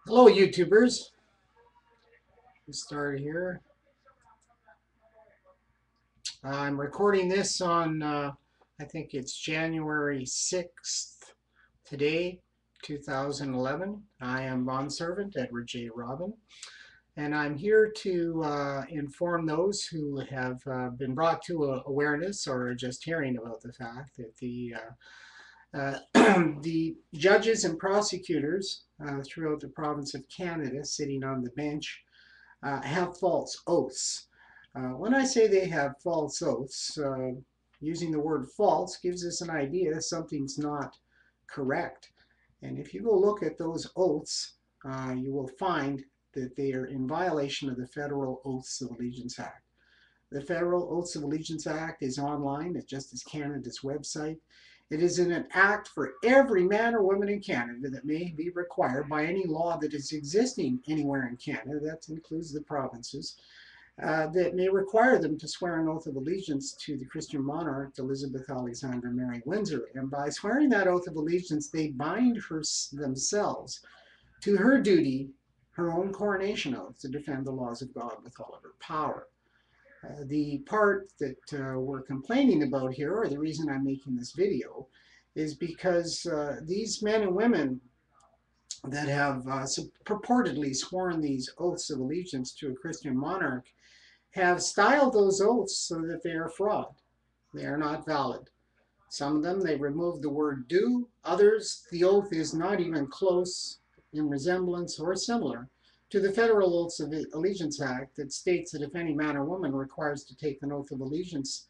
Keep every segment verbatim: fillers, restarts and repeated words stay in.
Hello, YouTubers. We'll start here. I'm recording this on, uh, I think it's January sixth today, two thousand eleven. I am bondservant Edward J. Robin, and I'm here to uh, inform those who have uh, been brought to a awareness or are just hearing about the fact that the uh, uh, the judges and prosecutors uh, throughout the province of Canada sitting on the bench uh, have false oaths. Uh, when I say they have false oaths, uh, using the word false gives us an idea something's not correct. And if you go look at those oaths, uh, you will find that they are in violation of the Federal Oaths of Allegiance Act. The Federal Oaths of Allegiance Act is online at Justice Canada's website. It is an act for every man or woman in Canada that may be required by any law that is existing anywhere in Canada, that includes the provinces, uh, that may require them to swear an oath of allegiance to the Christian monarch, Elizabeth Alexandra Mary Windsor. And by swearing that oath of allegiance, they bind her, themselves to her duty, her own coronation oath, to defend the laws of God with all of her power. Uh, the part that uh, we're complaining about here, or the reason I'm making this video, is because uh, these men and women that have uh, purportedly sworn these oaths of allegiance to a Christian monarch have styled those oaths so that they are fraud. They are not valid. Some of them, they removed the word do. Others, the oath is not even close in resemblance or similar to the Federal Oaths of Allegiance Act that states that if any man or woman requires to take an oath of allegiance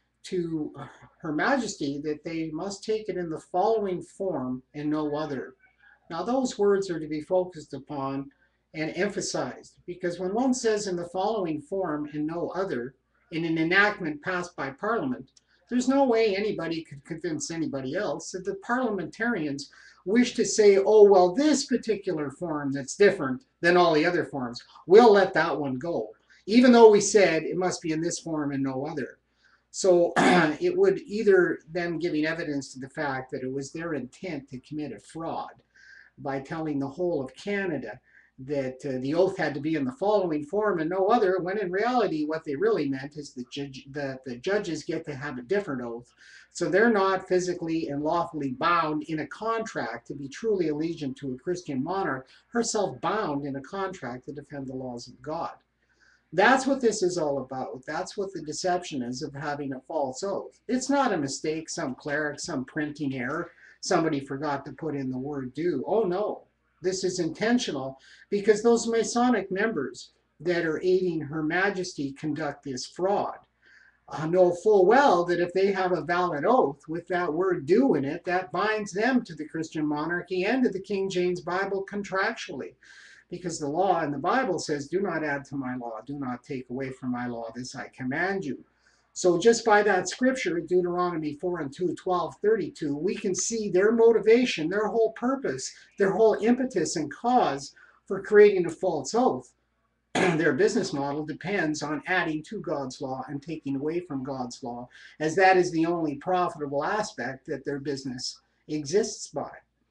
to Her Majesty, that they must take it in the following form and no other. Now, those words are to be focused upon and emphasized because when one says in the following form and no other in an enactment passed by Parliament, there's no way anybody could convince anybody else that the parliamentarians wish to say, oh, well, this particular form that's different than all the other forms, we'll let that one go, even though we said it must be in this form and no other. So it would either them giving evidence to the fact that it was their intent to commit a fraud by telling the whole of Canada that uh, the oath had to be in the following form and no other, when in reality what they really meant is that judge, the, the judges get to have a different oath. So they're not physically and lawfully bound in a contract to be truly allegiant to a Christian monarch, herself bound in a contract to defend the laws of God. That's what this is all about. That's what the deception is of having a false oath. It's not a mistake, some cleric, some printing error. Somebody forgot to put in the word do. Oh no, this is intentional because those Masonic members that are aiding Her Majesty conduct this fraud uh, know full well that if they have a valid oath with that word do in it, that binds them to the Christian monarchy and to the King James Bible contractually, because the law in the Bible says, do not add to my law, do not take away from my law, this I command you. So just by that scripture, Deuteronomy four and two, twelve, thirty-two, we can see their motivation, their whole purpose, their whole impetus and cause for creating a false oath. Their business model depends on adding to God's law and taking away from God's law, as that is the only profitable aspect that their business exists by.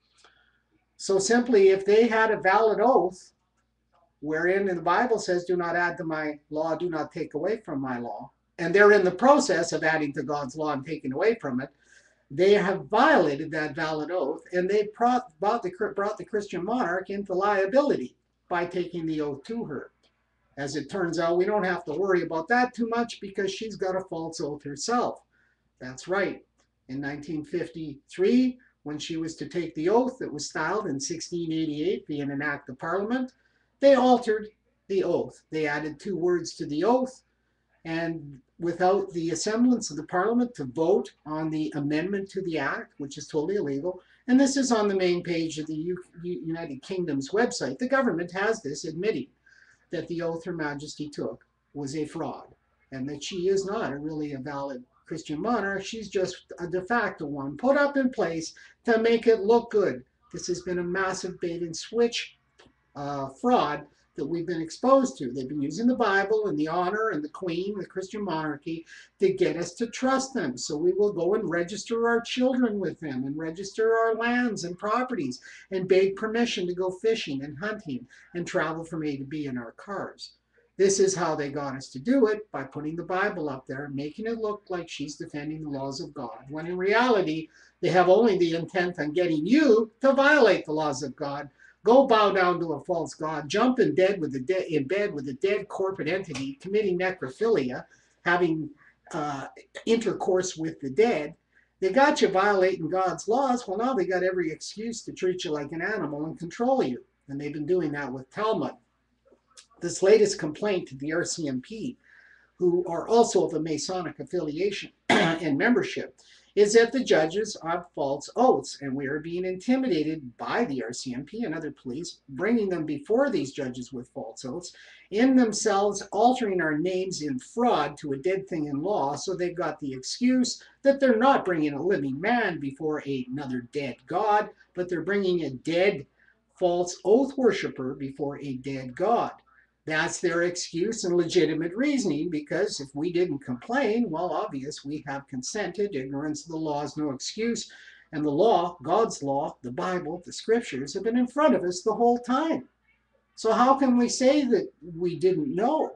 So simply, if they had a valid oath, wherein the Bible says, do not add to my law, do not take away from my law, and they're in the process of adding to God's law and taking away from it, they have violated that valid oath, and they brought, brought, the, brought the Christian monarch into liability by taking the oath to her. As it turns out, we don't have to worry about that too much because she's got a false oath herself. That's right. In nineteen fifty-three, when she was to take the oath that was styled in sixteen eighty-eight being an act of Parliament, they altered the oath. They added two words to the oath, and without the assemblance of the Parliament to vote on the amendment to the act, which is totally illegal, and this is on the main page of the U United Kingdom's website, the government has this admitting that the oath Her Majesty took was a fraud, and that she is not a really a valid Christian monarch. She's just a de facto one put up in place to make it look good. This has been a massive bait and switch uh, fraud that we've been exposed to. They've been using the Bible and the honor and the Queen, the Christian monarchy, to get us to trust them. So we will go and register our children with them and register our lands and properties and beg permission to go fishing and hunting and travel from A to B in our cars. This is how they got us to do it, by putting the Bible up there, making it look like she's defending the laws of God, when in reality, they have only the intent on getting you to violate the laws of God. Go bow down to a false god, jump in bed with a de- in bed with a dead corporate entity, committing necrophilia, having uh, intercourse with the dead. They got you violating God's laws. Well, now they got every excuse to treat you like an animal and control you. And they've been doing that with Talmud. This latest complaint to the R C M P, who are also of a Masonic affiliation and membership, is that the judges have false oaths, and we are being intimidated by the R C M P and other police, bringing them before these judges with false oaths, in themselves altering our names in fraud to a dead thing in law, so they've got the excuse that they're not bringing a living man before another dead god, but they're bringing a dead false oath worshiper before a dead God. That's their excuse and legitimate reasoning, because if we didn't complain, well, obvious, we have consented. Ignorance of the law is no excuse. And the law, God's law, the Bible, the scriptures, have been in front of us the whole time. So how can we say that we didn't know?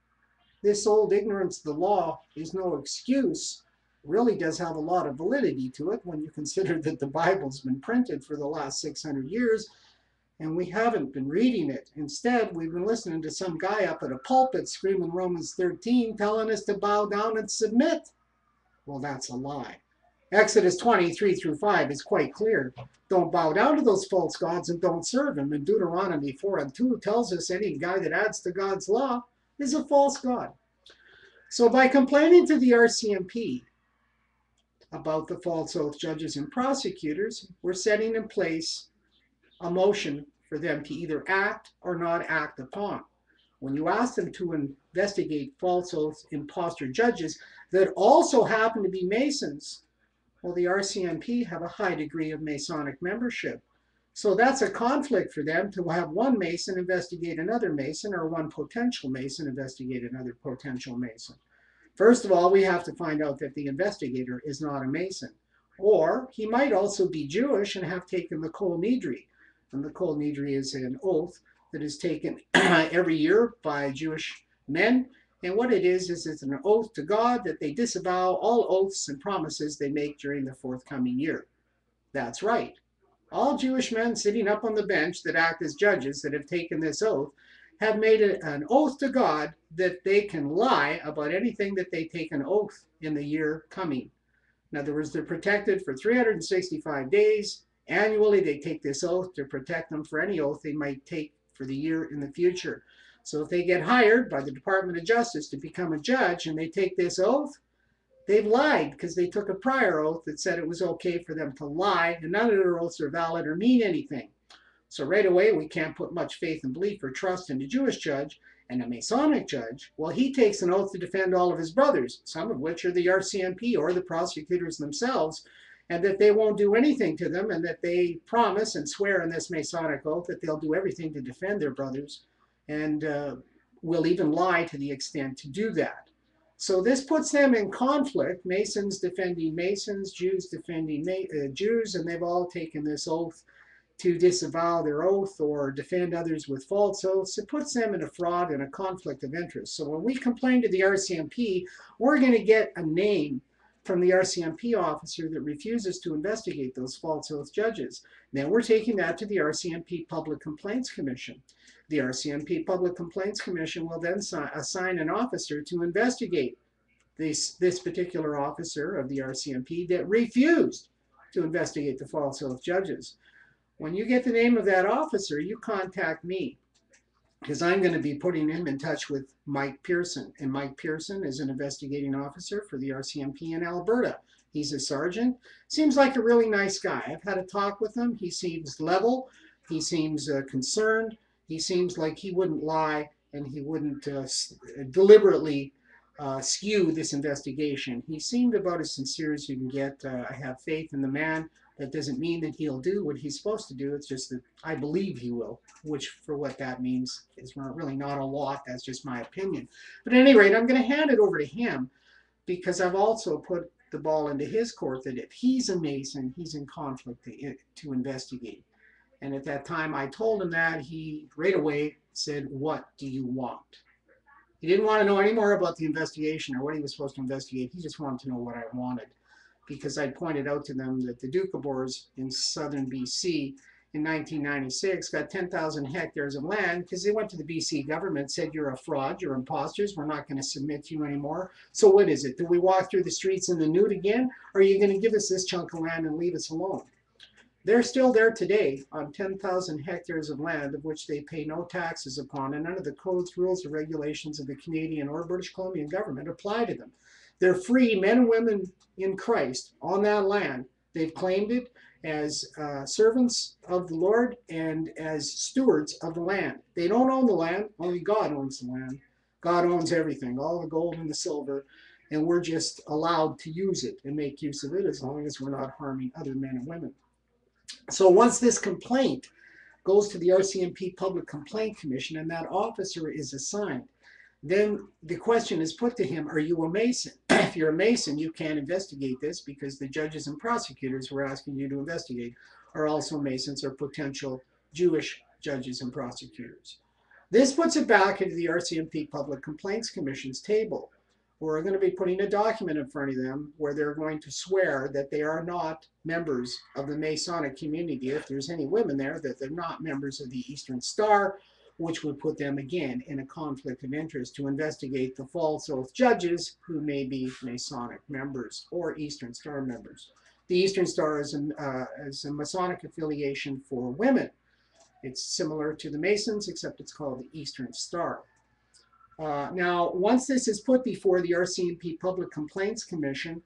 This old ignorance of the law is no excuse. Really does have a lot of validity to it when you consider that the Bible's been printed for the last six hundred years. And we haven't been reading it. Instead, we've been listening to some guy up at a pulpit screaming Romans thirteen, telling us to bow down and submit. Well, that's a lie. Exodus twenty, three through five is quite clear. Don't bow down to those false gods and don't serve them. And Deuteronomy four and two tells us any guy that adds to God's law is a false god. So by complaining to the R C M P about the false oath judges and prosecutors, we're setting in place a motion for them to either act or not act upon. When you ask them to investigate false oath imposter judges that also happen to be Masons, well, the R C M P have a high degree of Masonic membership. So that's a conflict for them to have one Mason investigate another Mason, or one potential Mason investigate another potential Mason. First of all, we have to find out that the investigator is not a Mason. Or he might also be Jewish and have taken the Kol Nidri. And the Kol Nidri is an oath that is taken every year by Jewish men. And what it is, is it's an oath to God that they disavow all oaths and promises they make during the forthcoming year. That's right. All Jewish men sitting up on the bench that act as judges that have taken this oath have made an oath to God that they can lie about anything that they take an oath in the year coming. In other words, they're protected for three hundred sixty-five days. Annually, they take this oath to protect them for any oath they might take for the year in the future. So if they get hired by the Department of Justice to become a judge and they take this oath, they've lied because they took a prior oath that said it was okay for them to lie, and none of their oaths are valid or mean anything. So right away, we can't put much faith and belief or trust in a Jewish judge. And a Masonic judge, well, he takes an oath to defend all of his brothers, some of which are the R C M P or the prosecutors themselves, and that they won't do anything to them, and that they promise and swear in this Masonic oath that they'll do everything to defend their brothers, and uh, will even lie to the extent to do that. So this puts them in conflict, Masons defending Masons, Jews defending Ma- uh, Jews, and they've all taken this oath to disavow their oath or defend others with false oaths. It puts them in a fraud and a conflict of interest. So when we complain to the R C M P, we're going to get a name from the R C M P officer that refuses to investigate those false oath judges. Then we're taking that to the R C M P Public Complaints Commission. The R C M P Public Complaints Commission will then assign an officer to investigate this, this particular officer of the R C M P that refused to investigate the false oath judges. When you get the name of that officer, you contact me, because I'm going to be putting him in touch with Mike Pearson. And Mike Pearson is an investigating officer for the R C M P in Alberta. He's a sergeant. Seems like a really nice guy. I've had a talk with him. He seems level. He seems uh, concerned. He seems like he wouldn't lie, and he wouldn't uh, deliberately uh, skew this investigation. He seemed about as sincere as you can get. Uh, I have faith in the man. That doesn't mean that he'll do what he's supposed to do. It's just that I believe he will, which for what that means is really not a lot. That's just my opinion. But at any rate, I'm going to hand it over to him because I've also put the ball into his court that if he's a Mason, he's in conflict to, to investigate. And at that time I told him that, he right away said, "What do you want?" He didn't want to know any more about the investigation or what he was supposed to investigate. He just wanted to know what I wanted, because I pointed out to them that the Doukhobors in southern B C in nineteen ninety-six got ten thousand hectares of land because they went to the B C government, said, "You're a fraud, you're imposters, we're not going to submit to you anymore." So what is it? Do we walk through the streets in the nude again? Or are you going to give us this chunk of land and leave us alone? They're still there today on ten thousand hectares of land of which they pay no taxes upon, and none of the codes, rules, or regulations of the Canadian or British Columbian government apply to them. They're free men and women in Christ on that land. They've claimed it as uh, servants of the Lord and as stewards of the land. They don't own the land, only God owns the land. God owns everything, all the gold and the silver, and we're just allowed to use it and make use of it as long as we're not harming other men and women. So once this complaint goes to the R C M P Public Complaint Commission and that officer is assigned, then the question is put to him, are you a Mason? If you're a Mason, you can't investigate this because the judges and prosecutors who are asking you to investigate are also Masons or potential Jewish judges and prosecutors. This puts it back into the R C M P Public Complaints Commission's table. We're going to be putting a document in front of them where they're going to swear that they are not members of the Masonic community. If there's any women there, that they're not members of the Eastern Star, which would put them again in a conflict of interest to investigate the false oath judges who may be Masonic members or Eastern Star members. The Eastern Star is, an, uh, is a Masonic affiliation for women. It's similar to the Masons, except it's called the Eastern Star. Uh, now, once this is put before the R C M P Public Complaints Commission,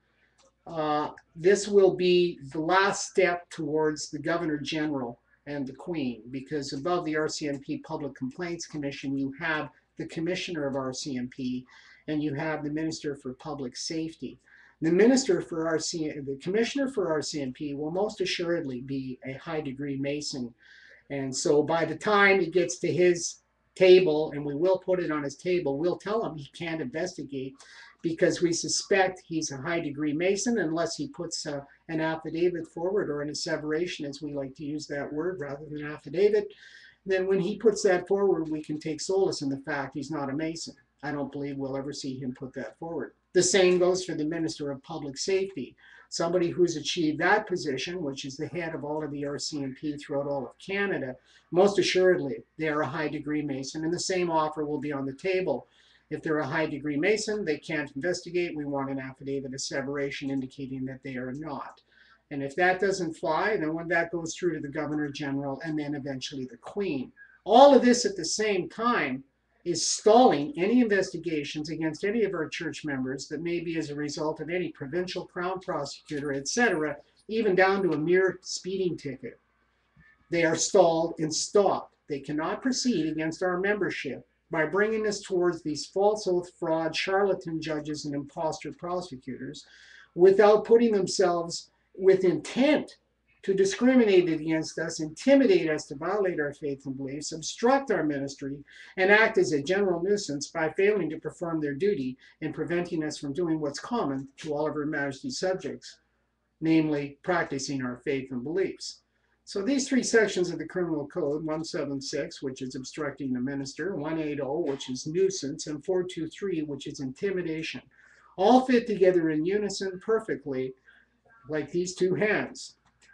uh, this will be the last step towards the Governor General and the Queen, because above the R C M P Public Complaints Commission, you have the Commissioner of R C M P and you have the Minister for Public Safety. The Minister for R C M P, the Commissioner for R C M P will most assuredly be a high degree Mason. And so by the time it gets to his table, and we will put it on his table, we'll tell him he can't investigate because we suspect he's a high degree Mason unless he puts uh, an affidavit forward, or an asseveration, as we like to use that word rather than affidavit. Then when he puts that forward, we can take solace in the fact he's not a Mason. I don't believe we'll ever see him put that forward. The same goes for the Minister of Public Safety. Somebody who's achieved that position, which is the head of all of the R C M P throughout all of Canada, most assuredly they are a high degree Mason, and the same offer will be on the table. If they're a high degree Mason, they can't investigate. We want an affidavit asseveration indicating that they are not. And if that doesn't fly, then when that goes through to the Governor General and then eventually the Queen. All of this at the same time is stalling any investigations against any of our church members that may be as a result of any provincial crown prosecutor, et cetera, even down to a mere speeding ticket. They are stalled and stopped. They cannot proceed against our membership by bringing us towards these false oath fraud, charlatan judges and imposter prosecutors without putting themselves with intent to discriminate against us, intimidate us to violate our faith and beliefs, obstruct our ministry, and act as a general nuisance by failing to perform their duty in preventing us from doing what's common to all of Her Majesty's subjects, namely practicing our faith and beliefs. So these three sections of the Criminal Code, one seventy-six, which is obstructing the minister, one eighty, which is nuisance, and four twenty-three, which is intimidation, all fit together in unison perfectly like these two hands,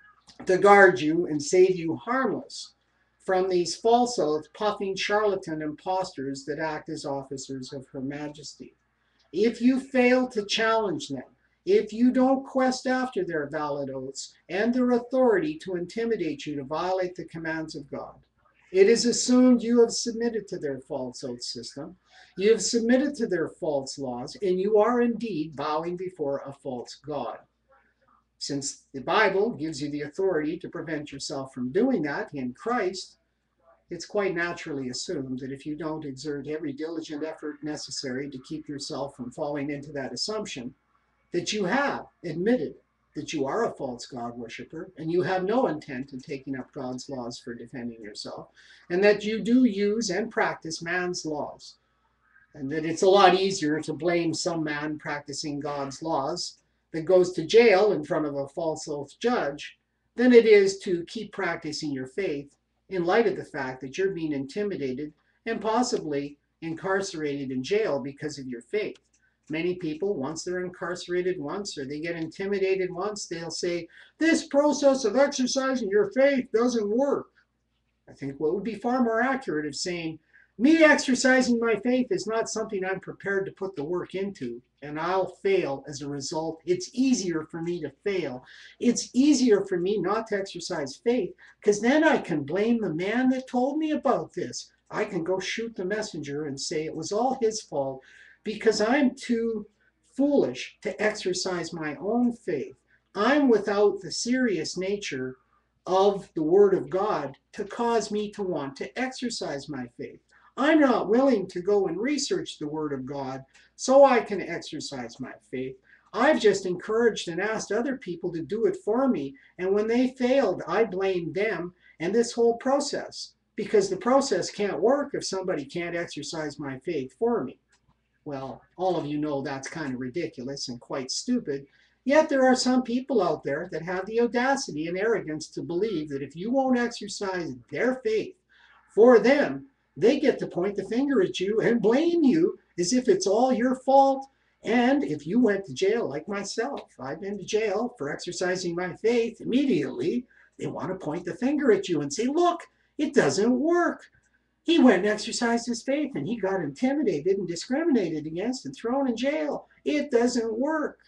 to guard you and save you harmless from these false oath, puffing, charlatan impostors that act as officers of Her Majesty. If you fail to challenge them, if you don't quest after their valid oaths and their authority to intimidate you to violate the commands of God, it is assumed you have submitted to their false oath system, you have submitted to their false laws, and you are indeed bowing before a false God. Since the Bible gives you the authority to prevent yourself from doing that in Christ, it's quite naturally assumed that if you don't exert every diligent effort necessary to keep yourself from falling into that assumption, that you have admitted that you are a false God worshiper and you have no intent in taking up God's laws for defending yourself, and that you do use and practice man's laws, and that it's a lot easier to blame some man practicing God's laws that goes to jail in front of a false oath judge than it is to keep practicing your faith in light of the fact that you're being intimidated and possibly incarcerated in jail because of your faith. Many people, once they're incarcerated once or they get intimidated once, they'll say, this process of exercising your faith doesn't work. I think what would be far more accurate of saying, me exercising my faith is not something I'm prepared to put the work into, and I'll fail as a result. It's easier for me to fail. It's easier for me not to exercise faith, because then I can blame the man that told me about this. I can go shoot the messenger and say it was all his fault because I'm too foolish to exercise my own faith. I'm without the serious nature of the Word of God to cause me to want to exercise my faith. I'm not willing to go and research the Word of God so I can exercise my faith. I've just encouraged and asked other people to do it for me, and when they failed, I blamed them and this whole process, because the process can't work if somebody can't exercise my faith for me. Well, all of you know that's kind of ridiculous and quite stupid. Yet there are some people out there that have the audacity and arrogance to believe that if you won't exercise their faith for them, they get to point the finger at you and blame you as if it's all your fault. And if you went to jail like myself, I've been to jail for exercising my faith, immediately they want to point the finger at you and say, look, it doesn't work. He went and exercised his faith and he got intimidated and discriminated against and thrown in jail. It doesn't work.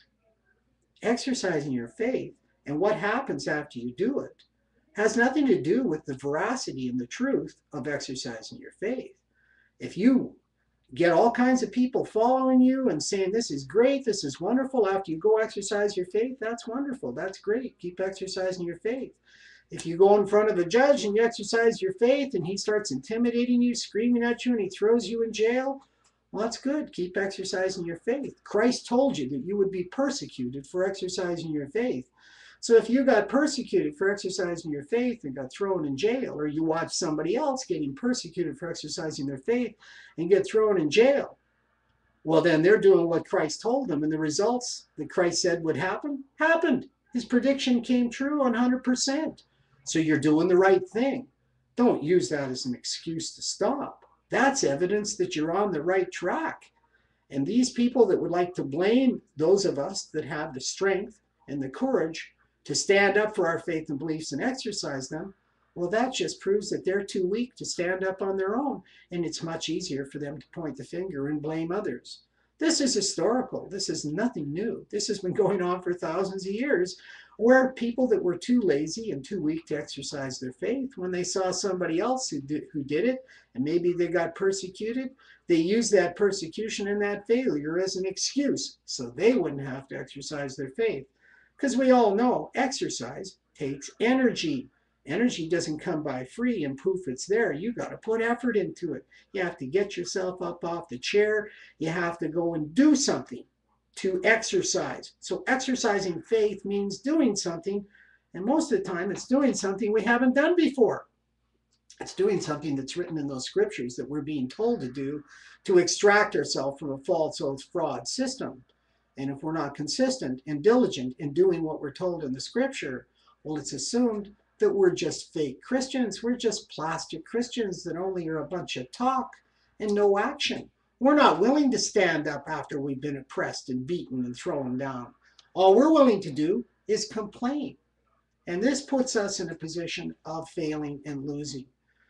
Exercising your faith and what happens after you do it has nothing to do with the veracity and the truth of exercising your faith. If you get all kinds of people following you and saying, this is great, this is wonderful, after you go exercise your faith, that's wonderful, that's great, keep exercising your faith. If you go in front of a judge and you exercise your faith and he starts intimidating you, screaming at you, and he throws you in jail, well, that's good. Keep exercising your faith. Christ told you that you would be persecuted for exercising your faith. So if you got persecuted for exercising your faith and got thrown in jail, or you watch somebody else getting persecuted for exercising their faith and get thrown in jail, well, then they're doing what Christ told them, and the results that Christ said would happen, happened. His prediction came true one hundred percent. So you're doing the right thing. Don't use that as an excuse to stop. That's evidence that you're on the right track. And these people that would like to blame those of us that have the strength and the courage to stand up for our faith and beliefs and exercise them, well, that just proves that they're too weak to stand up on their own. And it's much easier for them to point the finger and blame others. This is historical. This is nothing new. This has been going on for thousands of years, where people that were too lazy and too weak to exercise their faith, when they saw somebody else who did, who did it, and maybe they got persecuted, they used that persecution and that failure as an excuse so they wouldn't have to exercise their faith. Because we all know exercise takes energy. Energy doesn't come by free and poof, it's there. You got to put effort into it. You have to get yourself up off the chair. You have to go and do something to exercise. So exercising faith means doing something, and most of the time it's doing something we haven't done before. It's doing something that's written in those scriptures that we're being told to do to extract ourselves from a false oath fraud system. And if we're not consistent and diligent in doing what we're told in the scripture, well, it's assumed that we're just fake Christians. We're just plastic Christians that only are a bunch of talk and no action. We're not willing to stand up after we've been oppressed and beaten and thrown down. All we're willing to do is complain. And this puts us in a position of failing and losing.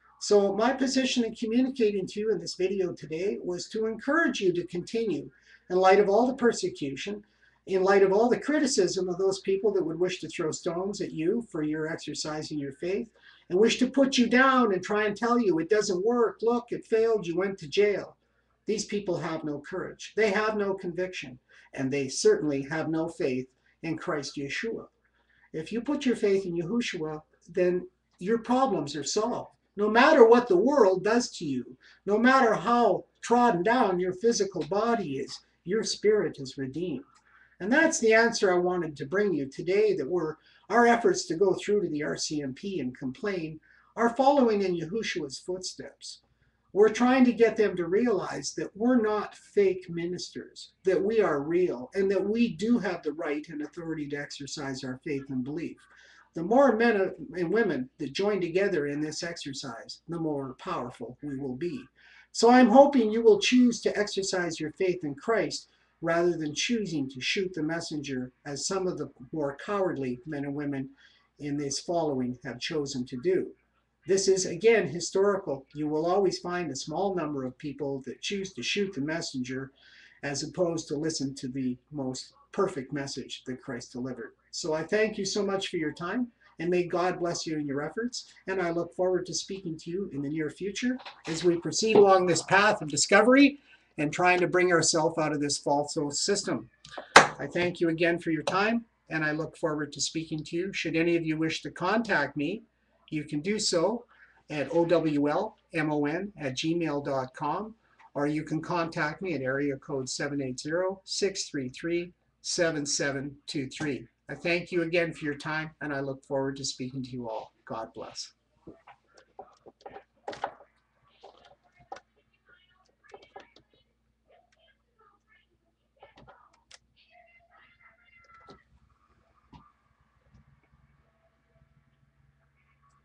So my position in communicating to you in this video today was to encourage you to continue in light of all the persecution, in light of all the criticism of those people that would wish to throw stones at you for your exercising your faith and wish to put you down and try and tell you it doesn't work. Look, it failed. You went to jail. These people have no courage. They have no conviction. And they certainly have no faith in Christ Yeshua. If you put your faith in Yahushua, then your problems are solved. No matter what the world does to you, no matter how trodden down your physical body is, your spirit is redeemed. And that's the answer I wanted to bring you today, that we're, our efforts to go through to the R C M P and complain are following in Yahushua's footsteps. We're trying to get them to realize that we're not fake ministers, that we are real, and that we do have the right and authority to exercise our faith and belief. The more men and women that join together in this exercise, the more powerful we will be. So I'm hoping you will choose to exercise your faith in Christ rather than choosing to shoot the messenger, as some of the more cowardly men and women in this following have chosen to do. This is, again, historical. You will always find a small number of people that choose to shoot the messenger as opposed to listen to the most perfect message that Christ delivered. So I thank you so much for your time, and may God bless you in your efforts. And I look forward to speaking to you in the near future as we proceed along this path of discovery and trying to bring ourselves out of this false system. I thank you again for your time, and I look forward to speaking to you. Should any of you wish to contact me, you can do so at O W L M O N at gmail dot com, or you can contact me at area code seven eight zero, six three three, seven seven two three. I thank you again for your time, and I look forward to speaking to you all. God bless.